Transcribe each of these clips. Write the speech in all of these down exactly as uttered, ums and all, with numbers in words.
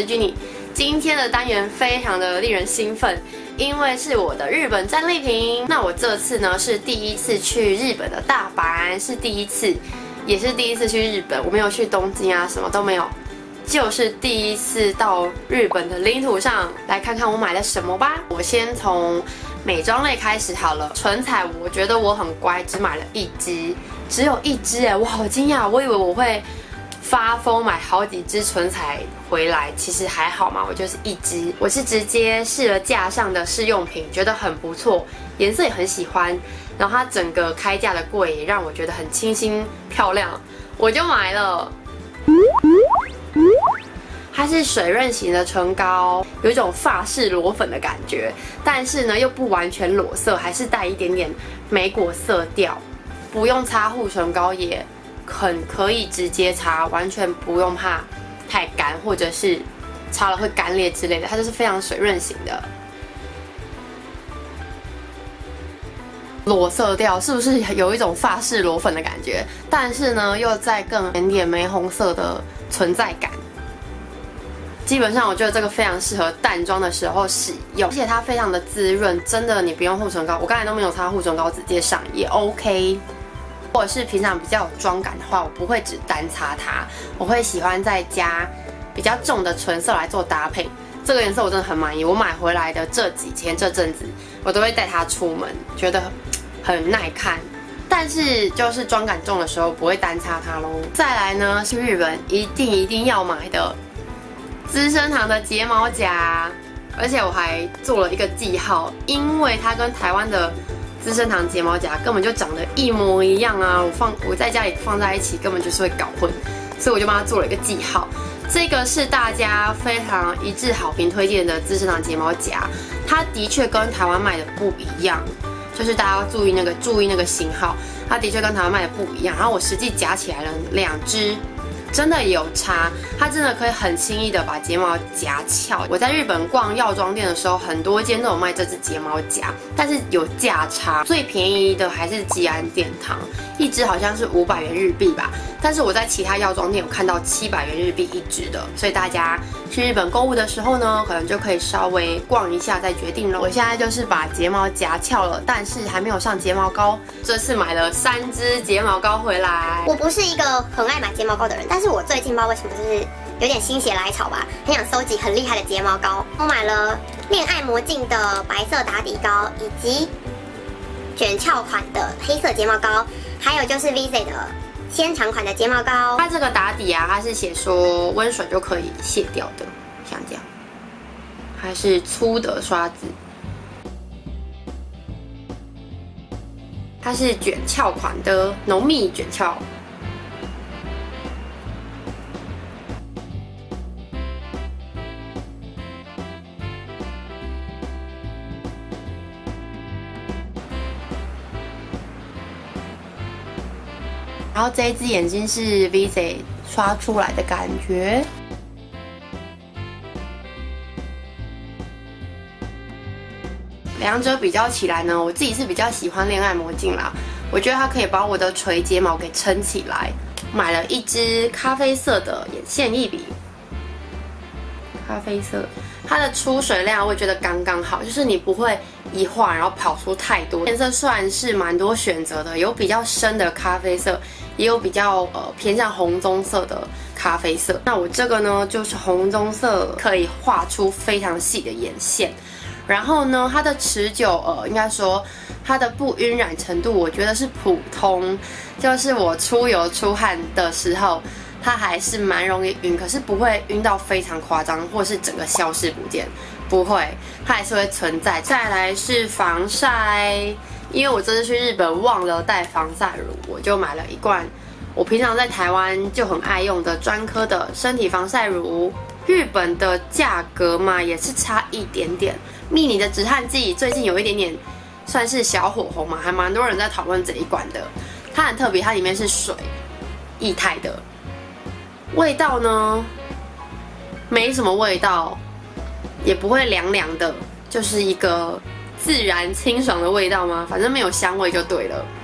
是 Jenny。今天的单元非常的令人兴奋，因为是我的日本战利品。那我这次呢是第一次去日本的大阪，是第一次，也是第一次去日本。我没有去东京啊，什么都没有，就是第一次到日本的领土上，来看看我买了什么吧。我先从美妆类开始好了。唇彩，我觉得我很乖，只买了一支，只有一支哎，我好惊讶，我以为我会发疯买好几支唇彩回来，其实还好嘛，我就是一支。我是直接试了架上的试用品，觉得很不错，颜色也很喜欢，然后它整个开架的柜也让我觉得很清新漂亮，我就买了。它是水润型的唇膏，有一种法式裸粉的感觉，但是呢又不完全裸色，还是带一点点莓果色调，不用擦护唇膏也很可以直接擦，完全不用怕太干，或者是擦了会干裂之类的，它就是非常水润型的。裸色调是不是有一种法式裸粉的感觉？但是呢，又再更一点点玫红色的存在感。基本上我觉得这个非常适合淡妆的时候使用，而且它非常的滋润，真的你不用护唇膏，我刚才都没有擦护唇膏，直接上也 OK。如果是平常比较有妆感的话，我不会只单擦它，我会喜欢再加比较重的唇色来做搭配。这个颜色我真的很满意，我买回来的这几天这阵子，我都会带它出门，觉得很耐看。但是就是妆感重的时候，不会单擦它咯。再来呢，是日本一定一定要买的资生堂的睫毛夹，而且我还做了一个记号，因为它跟台湾的资生堂睫毛夹根本就长得一模一样啊！我放我在家里放在一起，根本就是会搞混，所以我就帮它做了一个记号。这个是大家非常一致好评推荐的资生堂睫毛夹，它的确跟台湾卖的不一样，就是大家要注意那个注意那个型号，它的确跟台湾卖的不一样。然后我实际夹起来了两支。真的有差，它真的可以很轻易的把睫毛夹翘。我在日本逛药妆店的时候，很多间都有卖这支睫毛夹，但是有价差，最便宜的还是吉安殿堂，一支好像是五百元日币吧。但是我在其他药妆店有看到七百元日币一支的，所以大家去日本购物的时候呢，可能就可以稍微逛一下再决定了。我现在就是把睫毛夹翘了，但是还没有上睫毛膏。这次买了三支睫毛膏回来。 我不是一个很爱买睫毛膏的人，但是我最近不知道为什么就是有点心血来潮吧，很想收集很厉害的睫毛膏。我买了恋爱魔镜的白色打底膏，以及卷翘款的黑色睫毛膏，还有就是 V Z 的纤长款的睫毛膏。 它这个打底啊，它是写说温水就可以卸掉的，像这样，还是粗的刷子。它是卷翘款的，浓密卷翘。然后这一只眼睛是 V Z 刷出来的感觉，两者比较起来呢，我自己是比较喜欢恋爱魔镜啦。我觉得它可以把我的垂睫毛给撑起来。买了一支咖啡色的眼线液笔，咖啡色，它的出水量我也觉得刚刚好，就是你不会一画然后跑出太多。颜色算是蛮多选择的，有比较深的咖啡色，也有比较呃偏向红棕色的咖啡色。那我这个呢就是红棕色，可以画出非常细的眼线。然后呢，它的持久呃应该说它的不晕染程度，我觉得是普通，就是我出油出汗的时候。它还是蛮容易晕，可是不会晕到非常夸张，或是整个消失不见，不会，它还是会存在。再来是防晒，因为我这次去日本忘了带防晒乳，我就买了一罐我平常在台湾就很爱用的专科的身体防晒乳。日本的价格嘛也是差一点点，蜜妮的止汗剂最近有一点点算是小火红嘛，还蛮多人在讨论这一罐的。它很特别，它里面是水，液态的。味道呢，没什么味道，也不会凉凉的，就是一个自然清爽的味道吗？反正没有香味就对了。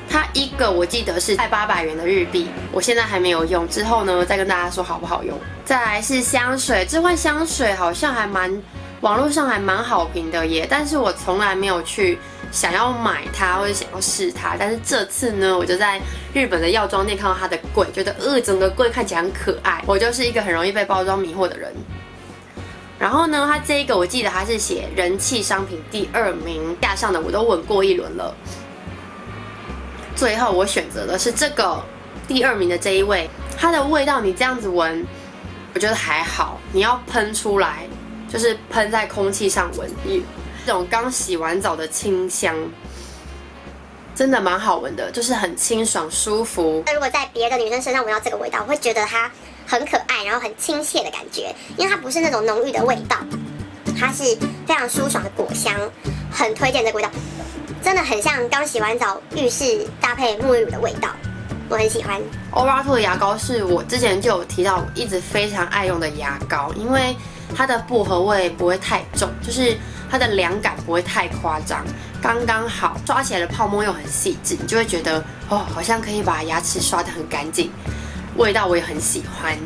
它一个我记得是卖八百元的日币，我现在还没有用，之后呢再跟大家说好不好用。再来是香水，这款香水好像还蛮网络上还蛮好评的耶，但是我从来没有去想要买它或者想要试它，但是这次呢，我就在日本的药妆店看到它的柜，觉得呃整个柜看起来很可爱。我就是一个很容易被包装迷惑的人。然后呢，它这一个我记得它是写人气商品第二名，架上的我都闻过一轮了。最后我选择的是这个第二名的这一位，它的味道你这样子闻，我觉得还好。你要喷出来，就是喷在空气上闻，这种刚洗完澡的清香，真的蛮好闻的，就是很清爽舒服。 那如果在别的女生身上闻到这个味道，我会觉得它很可爱，然后很亲切的感觉，因为它不是那种浓郁的味道，它是非常舒爽的果香，很推荐这个味道，真的很像刚洗完澡浴室搭配沐浴乳的味道，我很喜欢。 Orato 的牙膏是我之前就有提到，我一直非常爱用的牙膏，因为它的薄荷味不会太重，就是它的凉感不会太夸张，刚刚好，刷起来的泡沫又很细致，你就会觉得哦，好像可以把牙齿刷得很干净。味道我也很喜欢。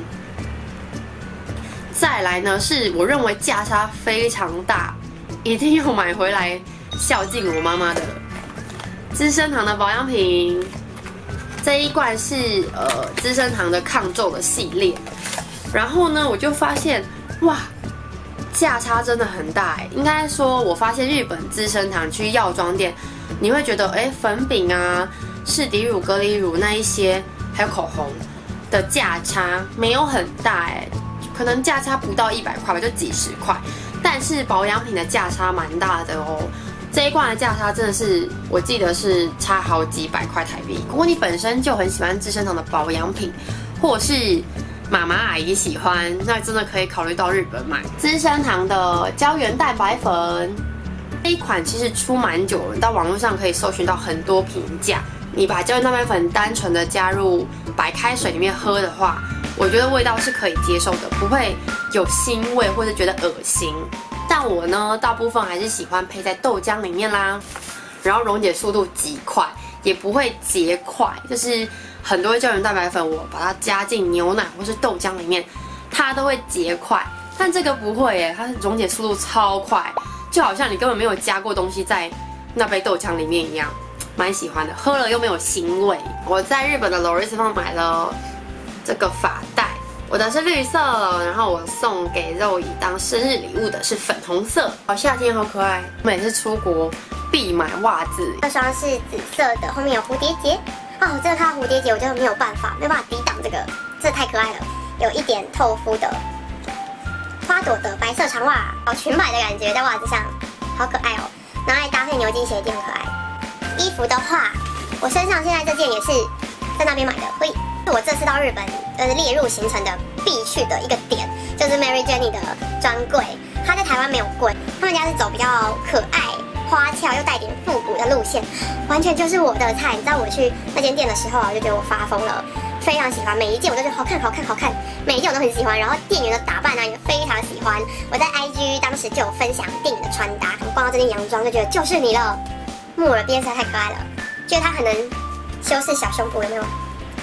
再来呢，是我认为价差非常大，一定要买回来孝敬我妈妈的资生堂的保养品。这一罐是呃资生堂的抗皱的系列，然后呢，我就发现哇，价差真的很大哎。应该说，我发现日本资生堂去药妆店，你会觉得哎，粉饼啊、士迪乳、隔离乳那一些，还有口红的价差没有很大哎，可能价差不到一百块吧，就几十块。但是保养品的价差蛮大的哦。这一罐的价差真的是，我记得是差好几百块台币。如果你本身就很喜欢资生堂的保养品，或者是妈妈阿姨喜欢，那真的可以考虑到日本买资生堂的胶原蛋白粉。这一款其实出蛮久了，到网络上可以搜寻到很多评价。你把胶原蛋白粉单纯的加入白开水里面喝的话，我觉得味道是可以接受的，不会有腥味或者觉得恶心。但我呢，大部分还是喜欢配在豆浆里面啦，然后溶解速度极快，也不会结块。就是很多胶原蛋白粉，我把它加进牛奶或是豆浆里面，它都会结块，但这个不会耶，它溶解速度超快，就好像你根本没有加过东西在那杯豆浆里面一样，蛮喜欢的，喝了又没有腥味。我在日本的 Loris 方买了这个发带。我的是绿色，然后我送给肉姨当生日礼物的是粉红色，好夏天，好可爱。每次出国必买袜子， 这双是紫色的，后面有蝴蝶结。哦，我真的看到蝴蝶结，我就没有办法，没有办法抵挡这个，这太可爱了。有一点透肤的花朵的白色长袜，好裙摆的感觉在袜子上，好可爱哦。拿来搭配牛津鞋一定很可爱。衣服的话，我身上现在这件也是在那边买的，所以我这次到日本，呃，列入行程的必去的一个点，就是 Mary Jenny 的专柜。它在台湾没有柜，他们家是走比较可爱、花俏又带点复古的路线，完全就是我的菜。你知道我去那间店的时候啊，我就觉得我发疯了，非常喜欢每一件，我都觉得好看、好看、好看，每一件我都很喜欢。然后店员的打扮呢也非常喜欢。我在 I G 当时就有分享店员的穿搭，我逛到这件洋装就觉得就是你了，木耳边实在太可爱了，觉得它很能修饰小胸部，有没有？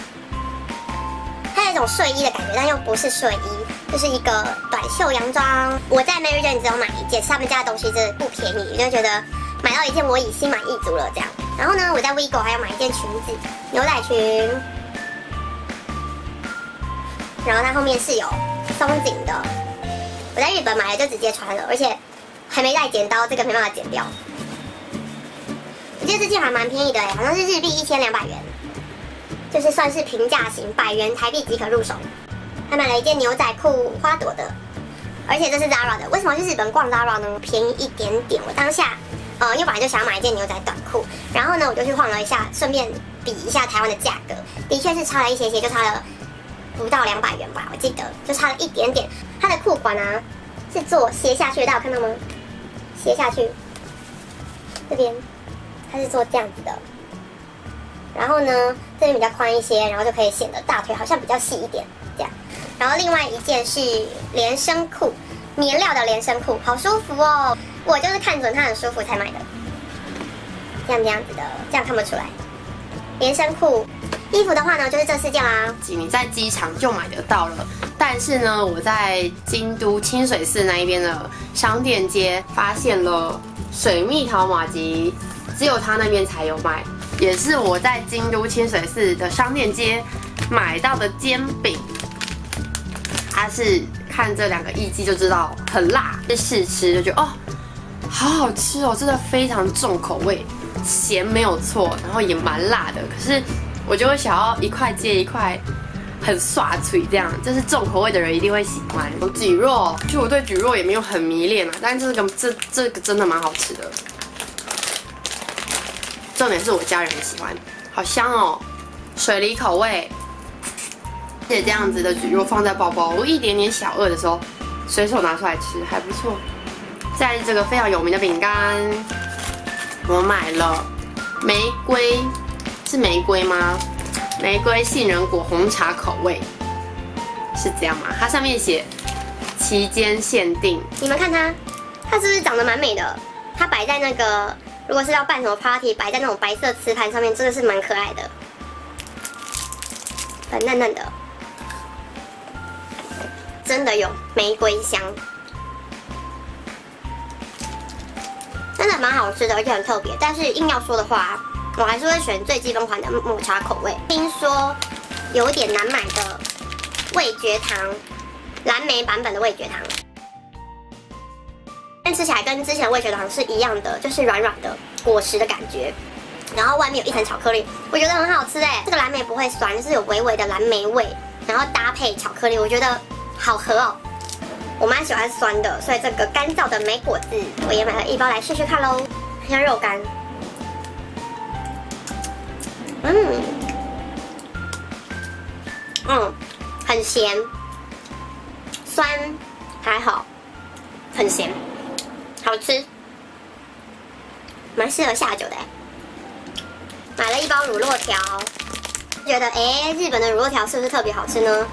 它有一种睡衣的感觉，但又不是睡衣，就是一个短袖洋装。我在 Mary Jane 只有买一件，他们家的东西真的不便宜，我就觉得买到一件我已心满意足了这样。然后呢，我在 Vigo 还要买一件裙子，牛仔裙，然后它后面是有松紧的。我在日本买了就直接穿了，而且还没带剪刀，这个没办法剪掉。我记得这件还蛮便宜的哎，好像是日币一千两百元。就是算是平价型，百元台币即可入手。还买了一件牛仔裤，花朵的，而且这是 Zara 的。为什么去日本逛 Zara 呢？便宜一点点。我当下，呃，因为本来就想要买一件牛仔短裤，然后呢，我就去晃了一下，顺便比一下台湾的价格，的确是差了一些些，就差了不到两百元吧，我记得，就差了一点点。它的裤管啊，是做斜下去的，大家有看到吗？斜下去，这边它是做这样子的。然后呢，这边比较宽一些，然后就可以显得大腿好像比较细一点，这样。然后另外一件是连身裤，棉料的连身裤，好舒服哦。我就是看准它很舒服才买的，这样这样子的，这样看不出来。 连身裤。衣服的话呢，就是这四件啦。 你在机场就买得到了，但是呢，我在京都清水寺那一边的商店街发现了水蜜桃麻糬，只有他那边才有卖，也是我在京都清水寺的商店街买到的煎饼。它是看这两个艺伎就知道很辣，试吃就觉得哦，好好吃哦，真的非常重口味，咸没有错，然后也蛮辣的，可是。我就会想要一块接一块，很刷嘴这样，就是重口味的人一定会喜欢。有蒟蒻，其实我对蒟蒻也没有很迷恋啊，但是这个这这个真的蛮好吃的。重点是我家人也喜欢，好香哦，水梨口味。而且这样子的蒟蒻放在包包，我一点点小饿的时候，随手拿出来吃，还不错。再来这个非常有名的饼干，我买了玫瑰。是玫瑰吗？玫瑰杏仁果红茶口味，是这样吗？它上面写期间限定。 你们看它，它是不是长得蛮美的？它摆在那个，如果是要办什么 party， 摆在那种白色瓷盘上面，真的是蛮可爱的，很嫩嫩的，真的有玫瑰香，真的蛮好吃的，而且很特别。但是硬要说的话，我还是会选最基本款的抹茶口味。听说有点难买的味觉糖，蓝莓版本的味觉糖，但吃起来跟之前的味觉糖是一样的，就是软软的果实的感觉，然后外面有一层巧克力，我觉得很好吃哎。这个蓝莓不会酸，就是有微微的蓝莓味，然后搭配巧克力，我觉得好合哦。我蛮喜欢酸的，所以这个干燥的莓果子我也买了一包来试试看喽，很像肉干。嗯，嗯，很咸，酸还好，很咸，好吃，蛮适合下酒的。买了一包乳酪条，觉得哎，日本的乳酪条是不是特别好吃呢？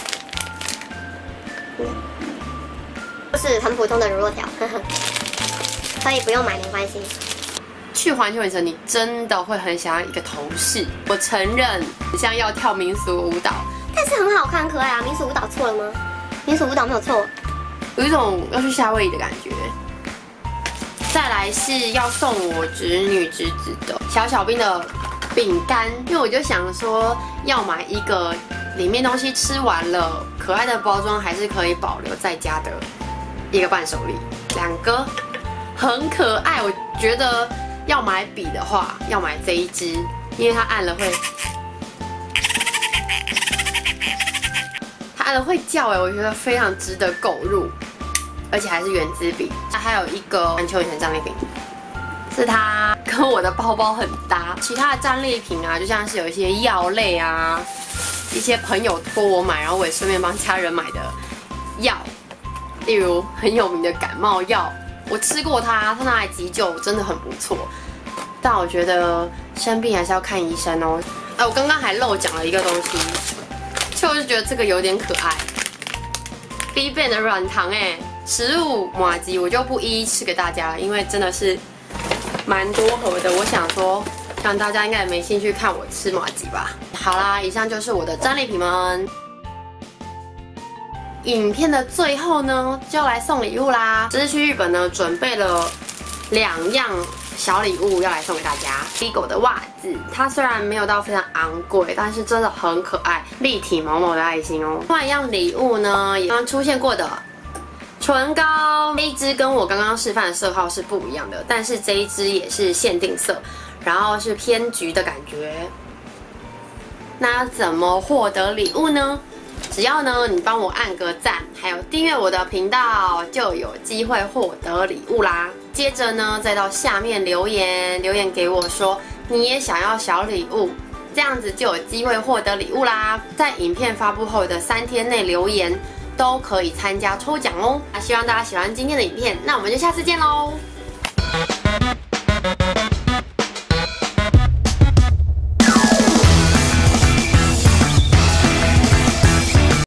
嗯，就是很普通的乳酪条，呵呵，可以不用买没关系。 去环球影城，你真的会很想要一个头饰。我承认，很像要跳民俗舞蹈， 但是很好看、很可爱啊！民俗舞蹈错了吗？民俗舞蹈没有错， 有一种要去夏威夷的感觉。再来是要送我侄女侄子的小小兵的饼干，因为我就想说要买一个里面东西吃完了，可爱的包装还是可以保留在家的一个伴手礼，两个很可爱，我觉得。要买笔的话，要买这一支，因为它按了会，它按了会叫哎，我觉得非常值得购入，而且还是原子笔。它还有一个环球影城战利品，是它跟我的包包很搭。其他的战利品啊，就像是有一些药类啊，一些朋友托我买，然后我也顺便帮家人买的药，例如很有名的感冒药。我吃过它，它拿来急救真的很不错，但我觉得生病还是要看医生哦。哎，我刚刚还漏讲了一个东西，其实我就觉得这个有点可爱 ，B B 的软糖哎，十五麻糬我就不一一吃给大家了，因为真的是蛮多盒的。我想说，让大家应该也没兴趣看我吃麻糬吧。好啦，以上就是我的战利品们。影片的最后呢，就要来送礼物啦！这次去日本呢，准备了两样小礼物要来送给大家。Bigo 的袜子，它虽然没有到非常昂贵，但是真的很可爱，立体毛毛的爱心哦。另外一样礼物呢，也刚刚出现过的唇膏，这一支跟我刚刚示范的色号是不一样的，但是这一支也是限定色，然后是偏橘的感觉。那怎么获得礼物呢？只要呢，你帮我按个赞，还有订阅我的频道，就有机会获得礼物啦。接着呢，再到下面留言，留言给我说你也想要小礼物，这样子就有机会获得礼物啦。在影片发布后的三天内留言都可以参加抽奖哦。那希望大家喜欢今天的影片，那我们就下次见喽。